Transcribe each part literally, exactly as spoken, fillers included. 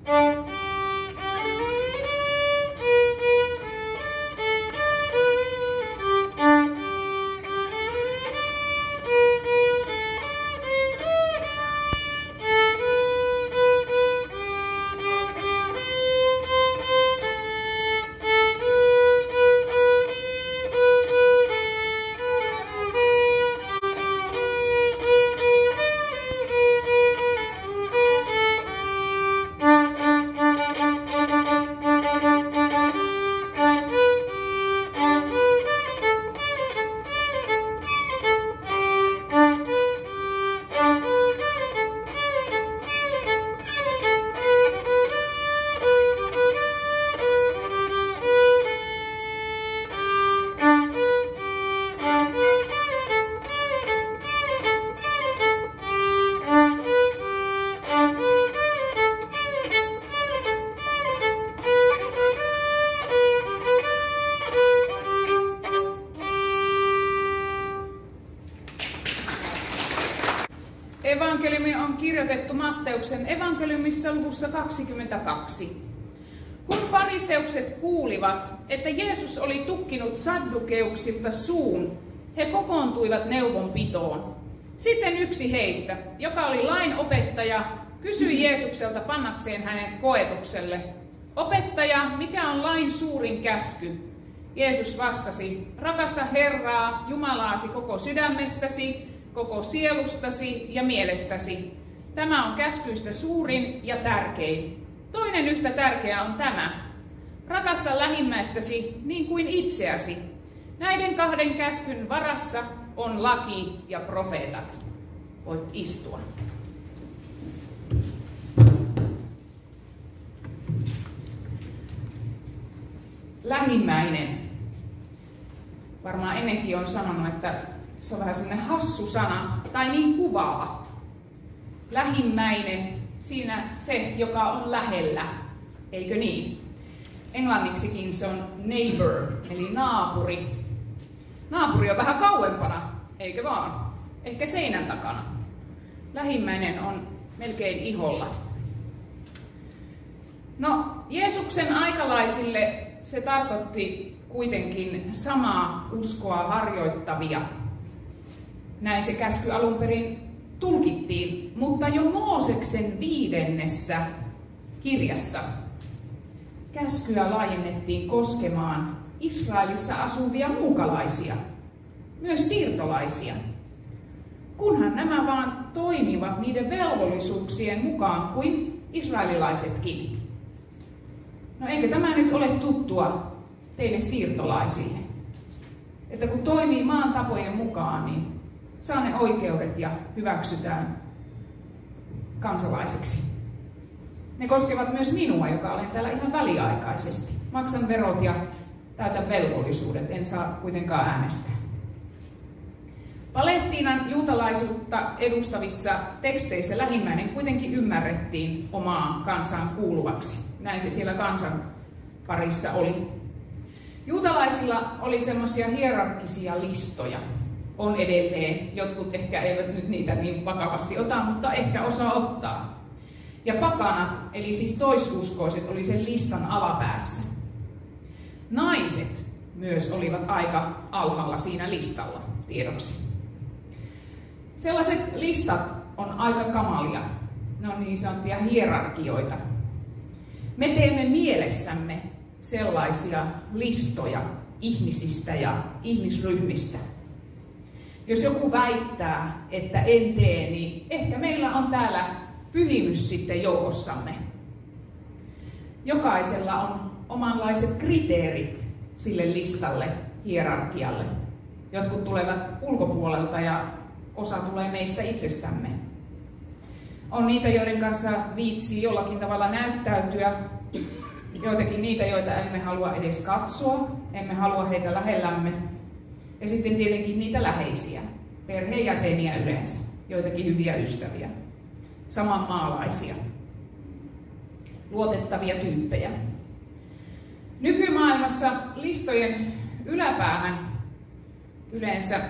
Evankeliumi on kirjoitettu Matteuksen evankeliumissa luvussa kaksikymmentäkaksi. Kun fariseukset kuulivat, että Jeesus oli tukkinut saddukeuksilta suun, he kokoontuivat neuvonpitoon. Sitten yksi heistä, joka oli lainopettaja, kysyi Jeesukselta pannakseen hänen koetukselle: Opettaja, mikä on lain suurin käsky? Jeesus vastasi: Rakasta Herraa, Jumalaasi koko sydämestäsi, koko sielustasi ja mielestäsi. Tämä on käskyistä suurin ja tärkein. Toinen yhtä tärkeä on tämä: rakasta lähimmäistäsi niin kuin itseäsi. Näiden kahden käskyn varassa on laki ja profeetat. Voit istua. Lähimmäinen. Varmaan ennenkin on sanonut, että se on vähän sellainen hassu sana, tai niin kuvaava. Lähimmäinen, siinä se, joka on lähellä, eikö niin? Englanniksikin se on neighbor, eli naapuri. Naapuri on vähän kauempana, eikö vaan? Ehkä seinän takana. Lähimmäinen on melkein iholla. No, Jeesuksen aikalaisille se tarkoitti kuitenkin samaa uskoa harjoittavia. Näin se käsky alun perin tulkittiin, mutta jo Mooseksen viidennessä kirjassa käskyä laajennettiin koskemaan Israelissa asuvia muukalaisia, myös siirtolaisia, kunhan nämä vaan toimivat niiden velvollisuuksien mukaan kuin israelilaisetkin. No eikö tämä nyt ole tuttua teille siirtolaisille? Että kun toimii maan tapojen mukaan, niin saa ne oikeudet ja hyväksytään kansalaiseksi. Ne koskevat myös minua, joka olen täällä ihan väliaikaisesti. Maksan verot ja täytän velvollisuudet, en saa kuitenkaan äänestää. Palestiinan juutalaisuutta edustavissa teksteissä lähimmäinen kuitenkin ymmärrettiin omaan kansaan kuuluvaksi. Näin se siellä kansan parissa oli. Juutalaisilla oli semmoisia hierarkkisia listoja. On edelleen. Jotkut ehkä eivät nyt niitä niin vakavasti ota, mutta ehkä osaa ottaa. Ja pakanat, eli siis toisuskoiset, oli sen listan alapäässä. Naiset myös olivat aika alhaalla siinä listalla, tiedoksi. Sellaiset listat on aika kamalia. Ne on niin sanottuja hierarkioita. Me teemme mielessämme sellaisia listoja ihmisistä ja ihmisryhmistä. Jos joku väittää, että en tee, niin ehkä meillä on täällä pyhimys sitten joukossamme. Jokaisella on omanlaiset kriteerit sille listalle, hierarkialle. Jotkut tulevat ulkopuolelta ja osa tulee meistä itsestämme. On niitä, joiden kanssa viitsii jollakin tavalla näyttäytyä. Joitakin niitä, joita emme halua edes katsoa, emme halua heitä lähellämme. Ja sitten tietenkin niitä läheisiä, perheenjäseniä yleensä, joitakin hyviä ystäviä, samanmaalaisia, luotettavia tyyppejä. Nykymaailmassa listojen yläpäähän yleensä,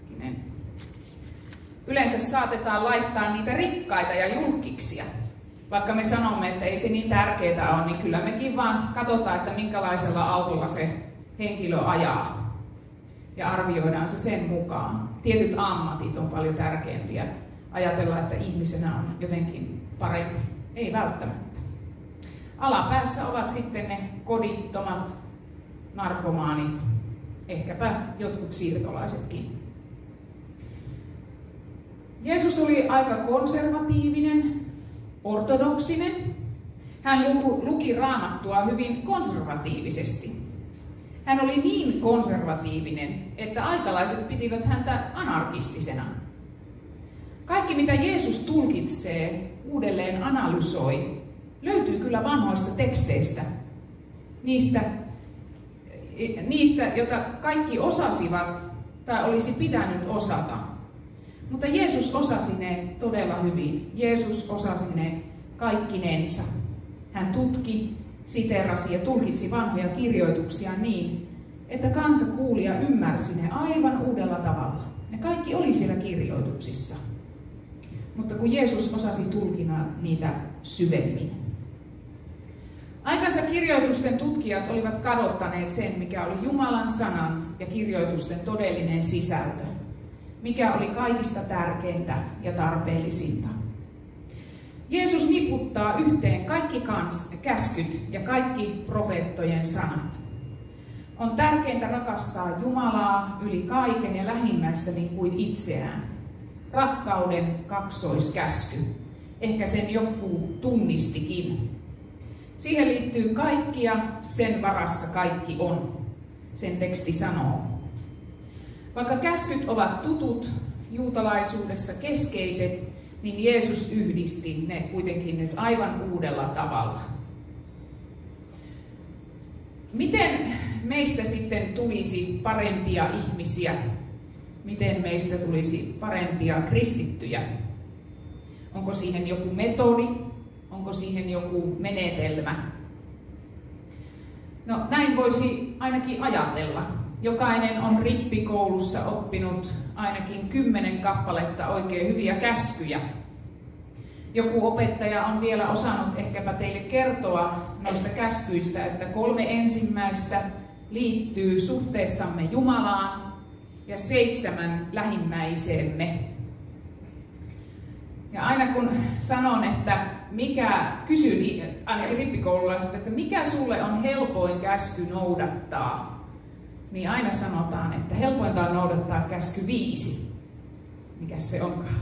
yleensä saatetaan laittaa niitä rikkaita ja julkkiksia, Vaikka me sanomme, että ei se niin tärkeää ole, niin kyllä mekin vaan katsotaan, että minkälaisella autolla se henkilö ajaa. Ja arvioidaan se sen mukaan. Tietyt ammatit on paljon tärkeämpiä. Ajatellaan, että ihmisenä on jotenkin parempi. Ei välttämättä. Alapäässä ovat sitten ne kodittomat narkomaanit, ehkäpä jotkut siirtolaisetkin. Jeesus oli aika konservatiivinen, ortodoksinen. Hän luki Raamattua hyvin konservatiivisesti. Hän oli niin konservatiivinen, että aikalaiset pitivät häntä anarkistisena. Kaikki, mitä Jeesus tulkitsee, uudelleen analysoi, löytyy kyllä vanhoista teksteistä. Niistä, niistä, joita kaikki osasivat tai olisi pitänyt osata. Mutta Jeesus osasi ne todella hyvin. Jeesus osasi ne kaikkinensa. Hän tutki, siteerasi ja tulkitsi vanhoja kirjoituksia niin, että kansa kuuli ja ymmärsi ne aivan uudella tavalla. Ne kaikki oli siellä kirjoituksissa. Mutta kun Jeesus osasi tulkina niitä syvemmin. Aikansa kirjoitusten tutkijat olivat kadottaneet sen, mikä oli Jumalan sanan ja kirjoitusten todellinen sisältö. Mikä oli kaikista tärkeintä ja tarpeellisinta. Jeesus niputtaa yhteen kaikki kans, käskyt ja kaikki profeettojen sanat. On tärkeintä rakastaa Jumalaa yli kaiken ja lähimmäistä niin kuin itseään. Rakkauden kaksoiskäsky. Ehkä sen joku tunnistikin. Siihen liittyy kaikki ja sen varassa kaikki on. Sen teksti sanoo. Vaikka käskyt ovat tutut, juutalaisuudessa keskeiset, niin Jeesus yhdisti ne kuitenkin nyt aivan uudella tavalla. Miten meistä sitten tulisi parempia ihmisiä? Miten meistä tulisi parempia kristittyjä? Onko siihen joku metodi? Onko siihen joku menetelmä? No näin voisi ainakin ajatella. Jokainen on rippikoulussa oppinut ainakin kymmenen kappaletta oikein hyviä käskyjä. Joku opettaja on vielä osannut ehkäpä teille kertoa noista käskyistä, että kolme ensimmäistä liittyy suhteessamme Jumalaan ja seitsemän lähimmäiseemme. Ja aina kun sanon, että mikä, kysyn ainakin rippikoululaiset, että mikä sulle on helpoin käsky noudattaa, niin aina sanotaan, että helpointa on noudattaa käsky viisi. Mikä se onkaan?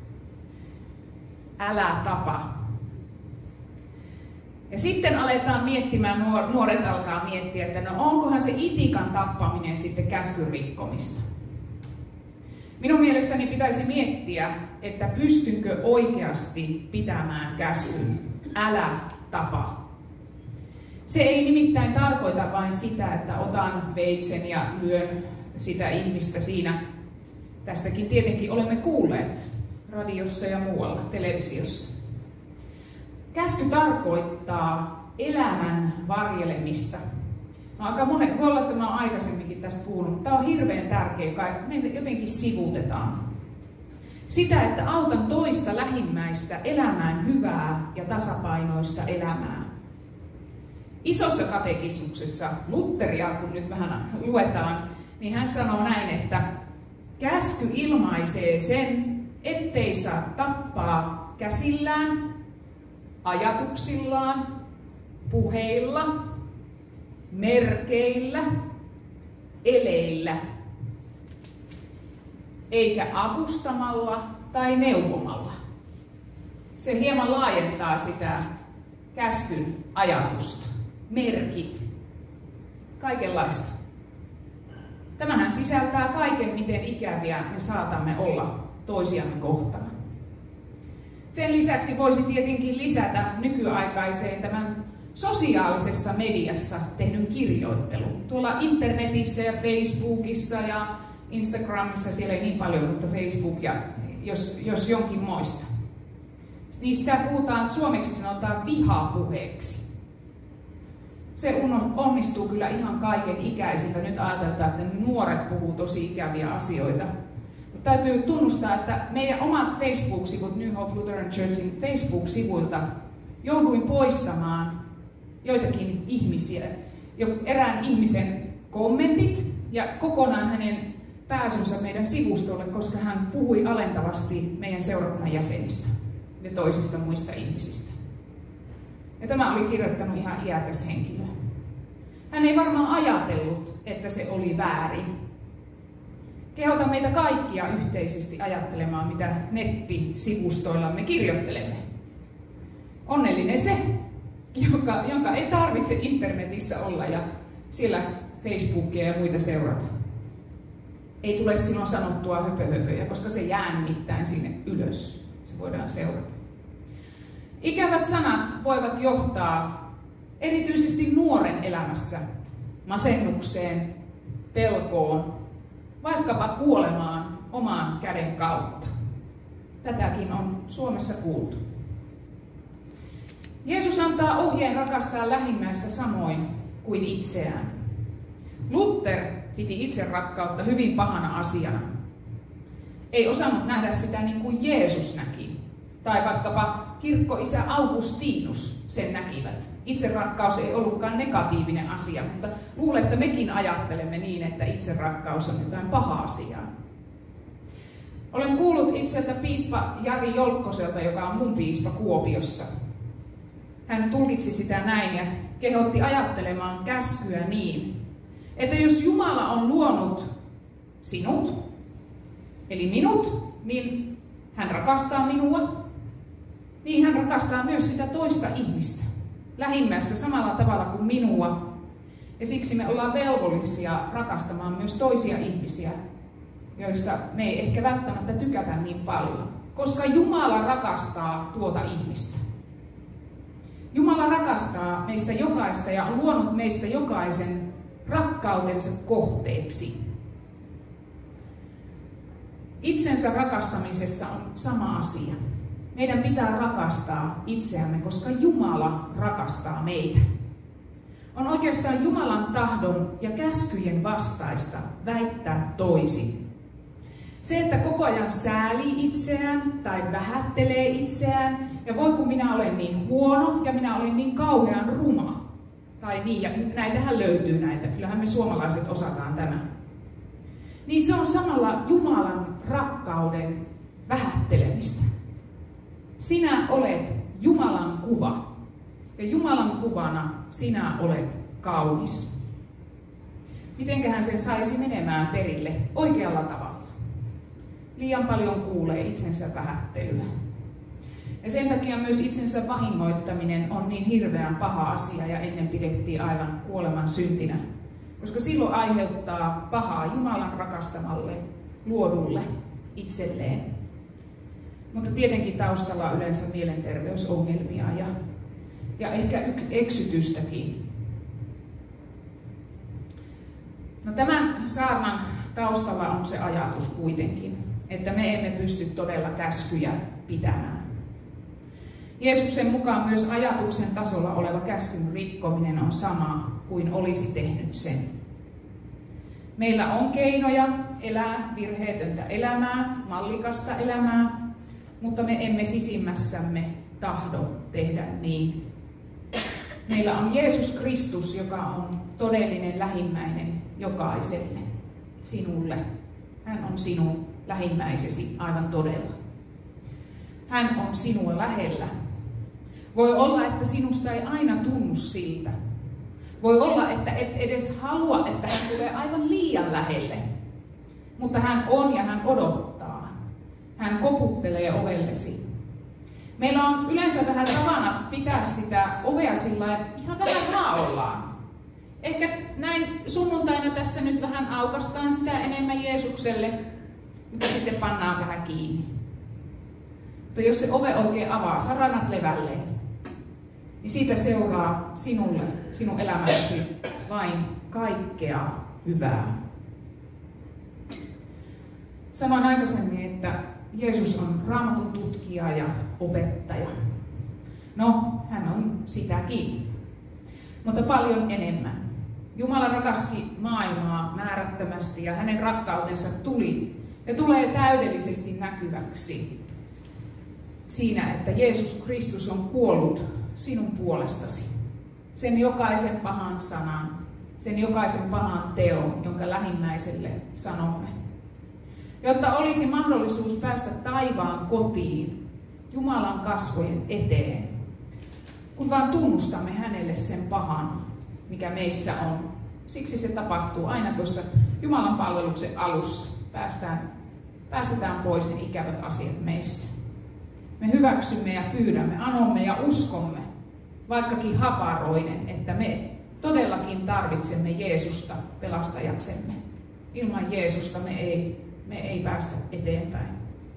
Älä tapa. Ja sitten aletaan miettimään, nuoret alkaa miettiä, että no onkohan se itikan tappaminen sitten käskyn rikkomista. Minun mielestäni pitäisi miettiä, että pystynkö oikeasti pitämään käskyn. Älä tapa. Se ei nimittäin tarkoita vain sitä, että otan veitsen ja lyön sitä ihmistä siinä. Tästäkin tietenkin olemme kuulleet radiossa ja muualla, televisiossa. Käsky tarkoittaa elämän varjelemista. No, aika monen, voi olla, että mä oon aikaisemminkin tästä puhunut, mutta tämä on hirveän tärkeä, meitä jotenkin sivuutetaan. Sitä, että autan toista lähimmäistä elämään hyvää ja tasapainoista elämää. Isossa katekismuksessa, Lutheria kun nyt vähän luetaan, niin hän sanoo näin, että käsky ilmaisee sen, ettei saa tappaa käsillään, ajatuksillaan, puheilla, merkeillä, eleillä, eikä avustamalla tai neuvomalla. Se hieman laajentaa sitä käskyn ajatusta. Merkit, kaikenlaista. Tämähän sisältää kaiken, miten ikäviä me saatamme olla toisiamme kohtaan. Sen lisäksi voisi tietenkin lisätä nykyaikaiseen tämän sosiaalisessa mediassa tehdyn kirjoittelun. Tuolla internetissä ja Facebookissa ja Instagramissa, siellä ei niin paljon, mutta Facebook ja jos, jos jonkin moista. Niistä puhutaan, suomeksi sanotaan vihapuheeksi. Se onnistuu kyllä ihan kaiken ikäisiltä. Nyt ajateltaan, että nuoret puhuu tosi ikäviä asioita. Mutta täytyy tunnustaa, että meidän omat Facebook-sivut, New Hope Lutheran Churchin Facebook-sivuilta jouduin poistamaan joitakin ihmisiä, jo erään ihmisen kommentit ja kokonaan hänen pääsynsä meidän sivustolle, koska hän puhui alentavasti meidän seurakunnan jäsenistä ja toisista muista ihmisistä. Ja tämä oli kirjoittanut ihan iäkäs henkilö. Hän ei varmaan ajatellut, että se oli väärin. Kehotan meitä kaikkia yhteisesti ajattelemaan, mitä nettisivustoillamme kirjoittelemme. Onnellinen se, joka, jonka ei tarvitse internetissä olla ja siellä Facebookia ja muita seurata. Ei tule silloin sanottua höpöhöpöjä, koska se jää nimittäin sinne ylös. Se voidaan seurata. Ikävät sanat voivat johtaa erityisesti nuoren elämässä masennukseen, pelkoon, vaikkapa kuolemaan oman käden kautta. Tätäkin on Suomessa kuultu. Jeesus antaa ohjeen rakastaa lähimmäistä samoin kuin itseään. Luther piti itserakkautta hyvin pahana asiana. Ei osannut nähdä sitä niin kuin Jeesus näki. Tai vaikkapa kirkkoisä Augustinus sen näkivät. Itserakkaus ei ollutkaan negatiivinen asia, mutta luulen, että mekin ajattelemme niin, että itserakkaus on jotain pahaa asiaa. Olen kuullut itseltä piispa Jari Jolkkoselta, joka on mun piispa Kuopiossa. Hän tulkitsi sitä näin ja kehotti ajattelemaan käskyä niin, että jos Jumala on luonut sinut, eli minut, niin hän rakastaa minua, niin hän rakastaa myös sitä toista ihmistä, lähimmäistä samalla tavalla kuin minua. Ja siksi me ollaan velvollisia rakastamaan myös toisia ihmisiä, joista me ei ehkä välttämättä tykätä niin paljon, koska Jumala rakastaa tuota ihmistä. Jumala rakastaa meistä jokaista ja on luonut meistä jokaisen rakkautensa kohteeksi. Itsensä rakastamisessa on sama asia. Meidän pitää rakastaa itseämme, koska Jumala rakastaa meitä. On oikeastaan Jumalan tahdon ja käskyjen vastaista väittää toisin. Se, että koko ajan säälii itseään tai vähättelee itseään, ja voi kun minä olen niin huono ja minä olen niin kauhean ruma. Tai niin, ja näitähän löytyy näitä, kyllähän me suomalaiset osataan tämä. Niin se on samalla Jumalan rakkauden vähättelemistä. Sinä olet Jumalan kuva, ja Jumalan kuvana sinä olet kaunis. Mitenköhän sen saisi menemään perille oikealla tavalla? Liian paljon kuulee itsensä vähättelyä. Ja sen takia myös itsensä vahingoittaminen on niin hirveän paha asia ja ennen pidettiin aivan kuoleman syntinä. Koska silloin aiheuttaa pahaa Jumalan rakastamalle, luodulle, itselleen. Mutta tietenkin taustalla on yleensä mielenterveysongelmia ja, ja ehkä eksytystäkin. No tämän saarnan taustalla on se ajatus kuitenkin, että me emme pysty todella käskyjä pitämään. Jeesuksen mukaan myös ajatuksen tasolla oleva käskyn rikkominen on sama kuin olisi tehnyt sen. Meillä on keinoja elää virheetöntä elämää, mallikasta elämää, mutta me emme sisimmässämme tahdo tehdä niin. Meillä on Jeesus Kristus, joka on todellinen lähimmäinen jokaiselle, sinulle. Hän on sinun lähimmäisesi aivan todella. Hän on sinua lähellä. Voi olla, että sinusta ei aina tunnu siltä. Voi olla, että et edes halua, että hän tulee aivan liian lähelle. Mutta hän on ja hän odottaa. Hän koputtelee ovellesi. Meillä on yleensä vähän tavana pitää sitä ovea sillä ihan vähän raollaan. Ehkä näin sunnuntaina tässä nyt vähän aukastaan sitä enemmän Jeesukselle, mutta sitten pannaan vähän kiinni. Mutta jos se ove oikein avaa, saranat levälleen, niin siitä seuraa sinulle, sinun elämäsi vain kaikkea hyvää. Sanoin aikaisemmin, että Jeesus on Raamatun tutkija ja opettaja. No, hän on sitäkin, mutta paljon enemmän. Jumala rakasti maailmaa määrättömästi ja hänen rakkautensa tuli ja tulee täydellisesti näkyväksi siinä, että Jeesus Kristus on kuollut sinun puolestasi. Sen jokaisen pahan sanan, sen jokaisen pahan teon, jonka lähimmäiselle sanomme. Jotta olisi mahdollisuus päästä taivaan kotiin, Jumalan kasvojen eteen, kun vaan tunnustamme hänelle sen pahan, mikä meissä on. Siksi se tapahtuu aina tuossa Jumalan palveluksen alussa. Päästään, päästetään pois ne ikävät asiat meissä. Me hyväksymme ja pyydämme, anomme ja uskomme, vaikkakin haparoinen, että me todellakin tarvitsemme Jeesusta pelastajaksemme. Ilman Jeesusta me ei, me ei päästä eteenpäin.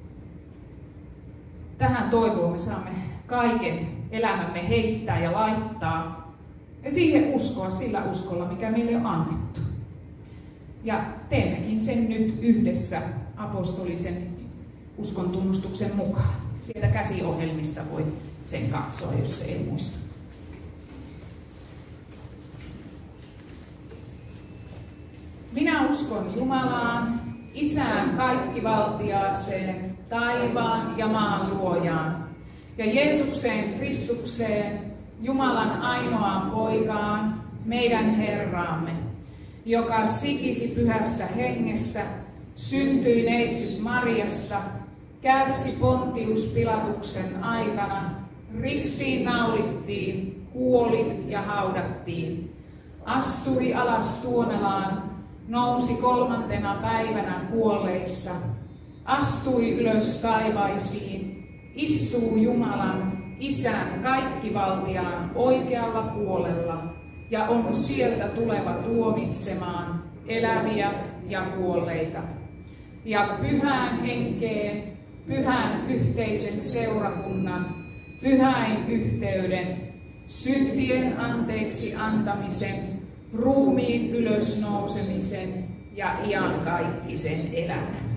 Tähän toivoon me saamme kaiken elämämme heittää ja laittaa ja siihen uskoa sillä uskolla, mikä meille on annettu. Ja teemmekin sen nyt yhdessä apostolisen uskon tunnustuksen mukaan. Sieltä käsiohjelmista voi sen katsoa, jos se ei muista. Minä uskon Jumalaan, Isään kaikkivaltiaaseen, taivaan ja maan luojaan, ja Jeesukseen Kristukseen, Jumalan ainoaan poikaan, meidän Herraamme, joka sikisi pyhästä hengestä, syntyi neitsyt Mariasta, kärsi Pontius Pilatuksen aikana, ristiin naulittiin, kuoli ja haudattiin, astui alas Tuonelaan, nousi kolmantena päivänä kuolleista, astui ylös taivaisiin, istuu Jumalan, Isän kaikkivaltiaan oikealla puolella ja on sieltä tuleva tuomitsemaan eläviä ja kuolleita. Ja pyhään henkeen, pyhän yhteisen seurakunnan, pyhäin yhteyden, syntien anteeksi antamisen, ruumiin ylösnousemisen ja iankaikkisen elämän.